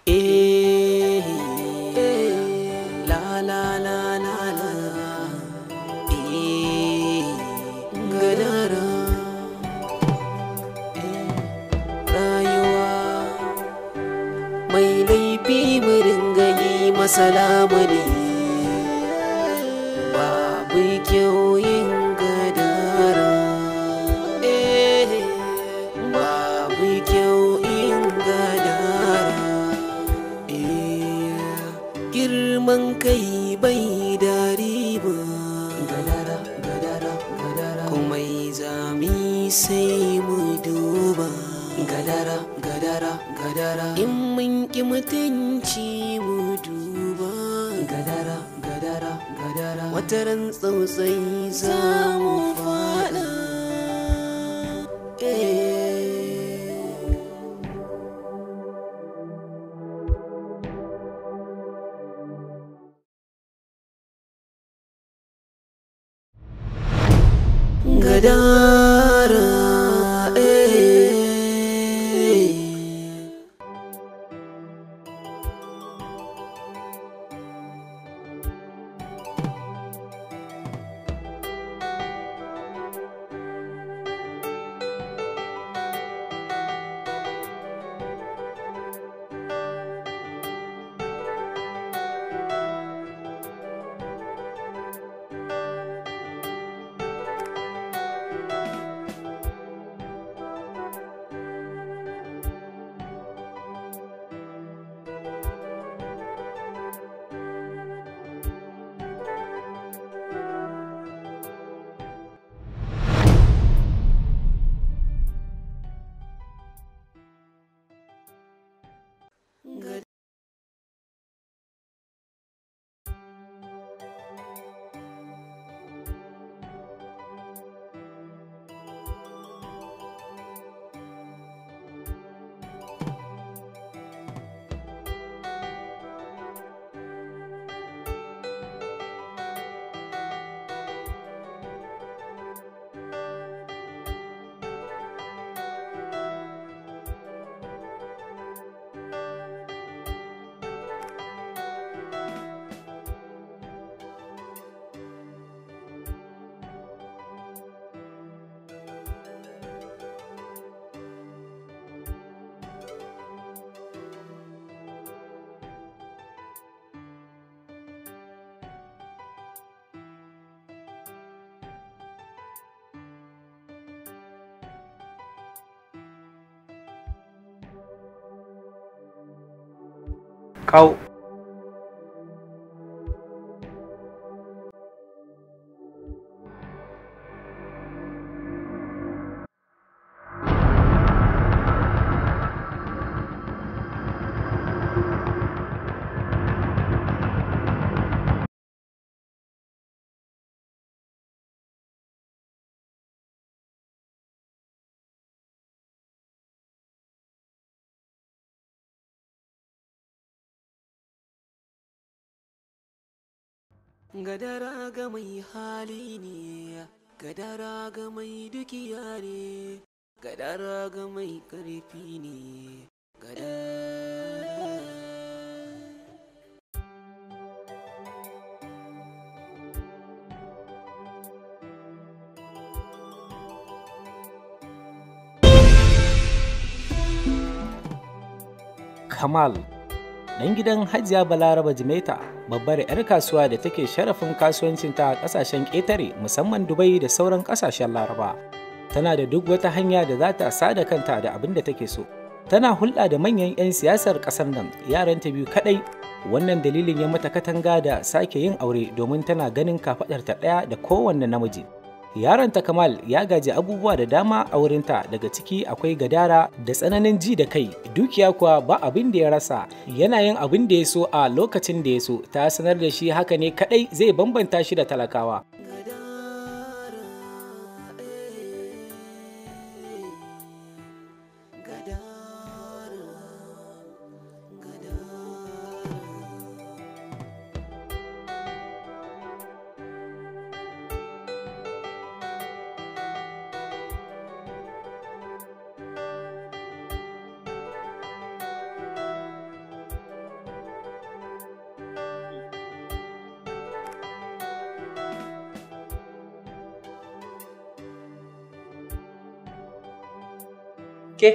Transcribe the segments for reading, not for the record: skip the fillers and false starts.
Eh, la la la la la. Gadara. Rayuwa mai laifi mu dinga yi masa lamuni. Babu kyau yin gadara. Babu kyau yin gadara. Girman kai bai da riba. Gadara, gadara, gadara. Kuma zami sai mu duba. Gadara, gadara, gadara. In mun ki mutunci mu duba. Gadara, gadara, gadara. Wataran tsautsayi za mu fada. Gadara, Kau. Gadara ga mai hali ne, gadara ga mai dukiya ne, gadara ga mai ƙarfi ne, gadara. Kamal, ɗan gidan Hajiya Balaraba Jimeta, babbar 'yar kasuwa da take sharafin kasuwancinta a ƙasashen ƙetare musamman Dubai da sauran ƙasashen Laraba. Tana da duk wata hanya da za ta sada kanta da abin da take so. Tana hulɗa da manyan 'yan siyasar ƙasar nan, yaranta biyu kaɗai. Wannan dalilin ya mata katanga da sake yin aure domin tana ganin kafaɗarta ɗaya da kowanne namiji. Yaronta Kamal ya gaji abubuwa da dama a wurinta, daga ciki akwai gadara da tsananin ji da kai, dukiya kuwa ba abin da ya rasa. Yana yin abin da ya so a lokacin da ya so, ta sanar da shi haka ne kadai zai bambanta shi da talakawa. Ke?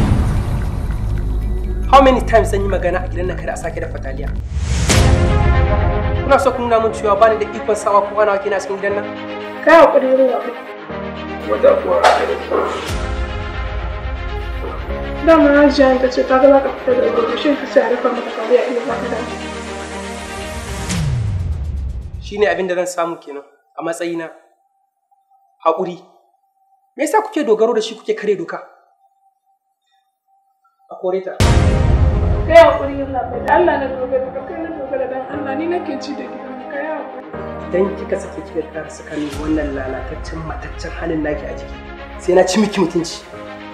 How many times zan yi magana a gidan nan kada a sake da fataliya? Kuna so ku nuna mun cewa bani da ikon sawa ko ana kina cikin gidan nan? Kai hakuri ruwa. Wata kuwa dama Hajiya ta ce ta ga za ka fita da wuri shin ka sai a rufa maka kariya in ba ka da shine abin da zan samu kenan a matsayina. Haƙuri. Me yasa kuke dogaro da shi kuke kare doka? A kore ta. Kai hakuri Allah bai Allah na dogara da kai na dogara dan Allah ni nake ci da gidan kai hakuri. Idan kika sake kika ƙara saka ni wannan lalataccen mataccen halin naki a jiki sai na ci miki mutunci.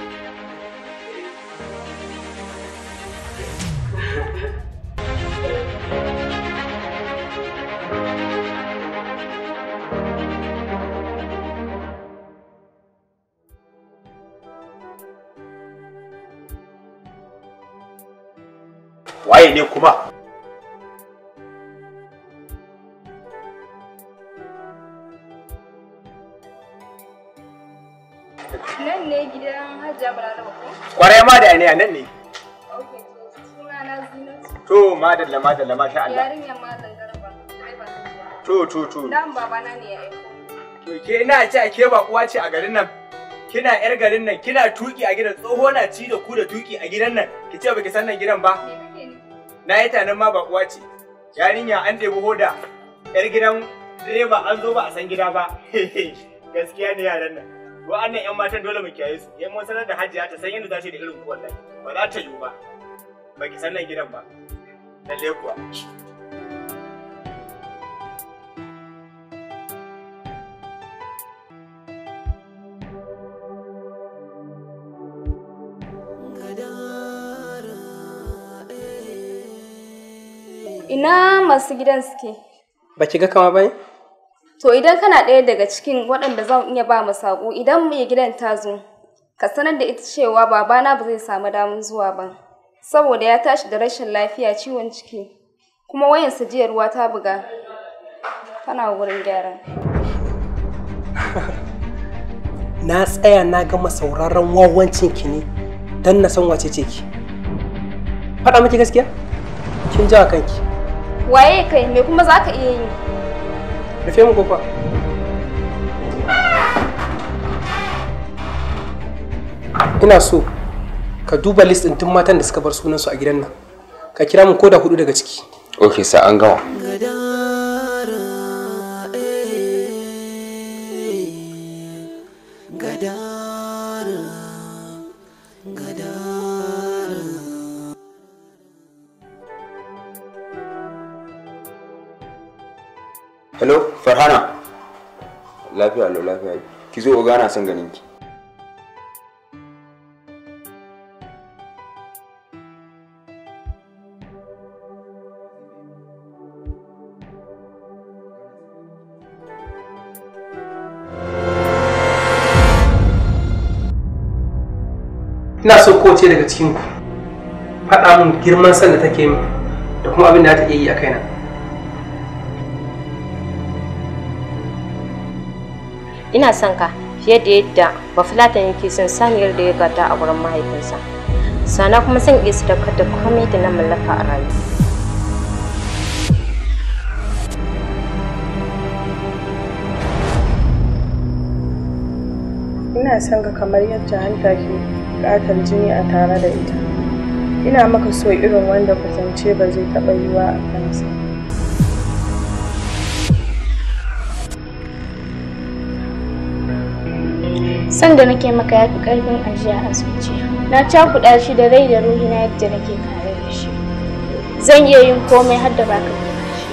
waye ne kuma? Nan ne gidan Hajiya Balaraba ko? Kwarai ma da ne a nan ne. Okay, to suna na Zinatu. To madalla masha Allah. Yarinyar Malam Garba, direba ta To. Dan babana ne ya aiko. To ke ina ce ke ba uwa ce a garin nan. Kina yar garin nan, kina tuki a gidan tsoho na ci da ku da tuki a gidan nan. Ki ce baki san nan gidan ba? Me kake ni? Na yi tanan ma ba uwa ce. Yarinya an debi hoda. Yar gidan direba an zo ba a san gida ba. Gaskiya ne yaran nan. Wa'annan 'yan matan dole mu kiyaye su. Yan mun sanar da Hajiya ta san yadda za ta yi da irin ku wallahi. Ba za ta yiwu ba. Baki san nan gidan ba. Lalle kuwa. Ina masu gidan suke? Ba ki ga kama ba ne? To idan kana ɗaya daga cikin waɗanda zan iya ba mu saƙo idan mai gidan ta zo, ka sanar da ita cewa babana ba zai samu damar zuwa ba. Saboda ya tashi da rashin lafiya ciwon ciki, kuma wayansa jiya ruwa ta buga. Kana wurin gyara. Na tsaya na gama sauraron wawancin ki ne don na san wace ce ki. Faɗa miki gaskiya? Kin jawa kanki. Waye kai me kuma za ka iya yi? Rufe mu kofa. Ina so ka duba list ɗin tun matan da suka bar sunansu a gidan nan. Ka kira mu koda 4 daga ciki. Okay, sa an gama. Hello, Farhana. Lafiya lo lafiya. Ki zo oga na son ganin ki. Ina so kowace daga cikin ku faɗa min girman san da take min da kuma abin da ta iya yi a kaina. Ina son ka fiye da yadda bafulatan yake son saniyar da ya gata a wurin mahaifinsa. Sana kuma son iya sadaukar da komai da na mallaka a rayuwa. Ina son ka kamar yadda hanta ke buƙatar jini a tare da ita. Ina maka so irin wanda kwatance ba zai taɓa yiwa a kansa. San da nake maka ya fi ƙarfin ajiya a zuciya. Na cakuɗa shi da rai da ruhi na yadda nake kare da shi. Zan iya yin komai har da baka da shi.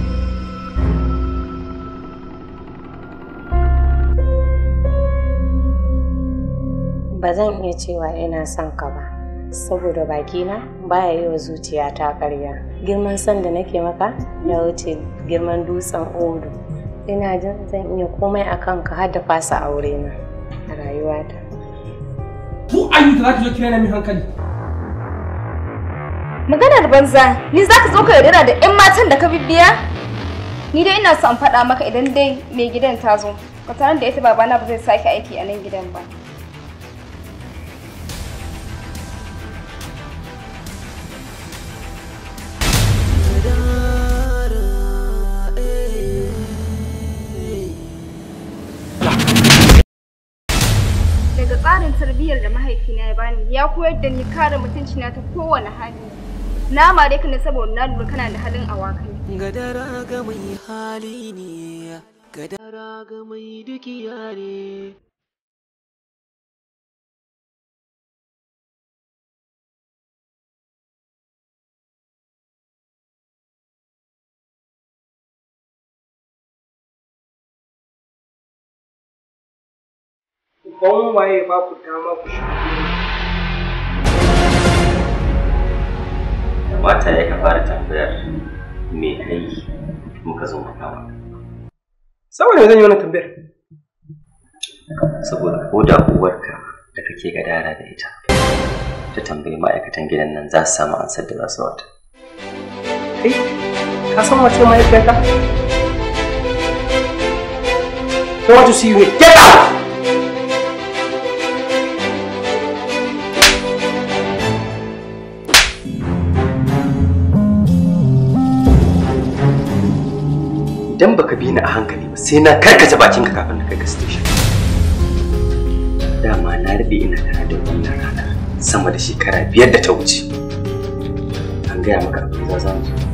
Ba zan iya cewa ina son ka ba, saboda bakina baya yi wa zuciyata ƙarya. Girman san da nake maka ya wuce girman dutsen Odu. Ina jin zan iya komai a kanka har da fasa aure na. A rayuwata. Ku ayyuka za ki zo kira na min hankali. Maganar banza, ni za ka zo ka yaudara da 'yan matan da ka bibbiya? Ni dai ina son faɗa maka idan dai mai gidan ta zo, ka tarar da ita babana ba zai sake aiki a nan gidan ba. tarbiyyar da mahaifina ya bani ya koyar da ni kare mutuncina ta kowane hali. Na mare ka ne saboda na lura kana da halin awakai. Gadara ga mai hali ne, gadara ga mai dukiya ne. Kwan waye ba ku dama ku shigo. Kamata ya ka fara tambayar me kai muka zo maka ba. Saboda zan yi wannan tambayar. Saboda ko da uwarka da kake gadara da ita ta tambayi ma'aikatan gidan nan za su samu ansar da za su wata. Kai, ka san wace ma'aikata? I want to see you here. Get out! Idan baka bi ni a hankali ba sai na karkace bakinka kafin na kai ka station. Dama na rabe ina tare da wannan ranar sama da shekara 5 da ta wuce. An gaya maka abin za mu zo.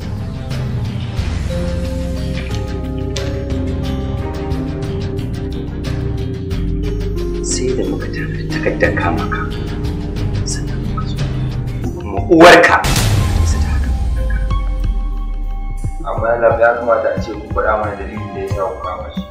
Sai da muka tare da takardar kama ka sannan muka zo. Kuma uwarka amma ya kamata a ce ku faɗa mana dalilin da ya sa ku kama shi.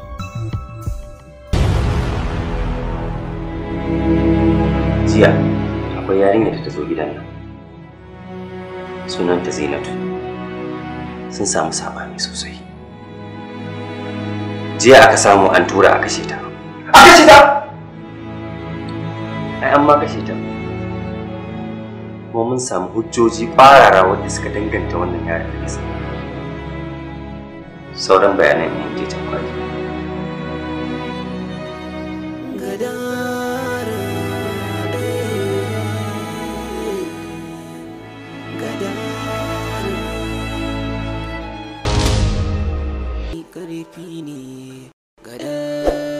Jiya akwai yarinya da ta zo gidan nan. Sunanta Zainatu. Sun samu saɓani sosai. Jiya aka samu an tura a kashe ta. A kashe ta? Ai an ma kashe ta. Kuma mun samu hujjoji ƙwarara wanda suka danganta wannan yaron da kisa. Sauran bayanan mun je can kwaji. Gadara, gadara, ƙarfi ne, gadara.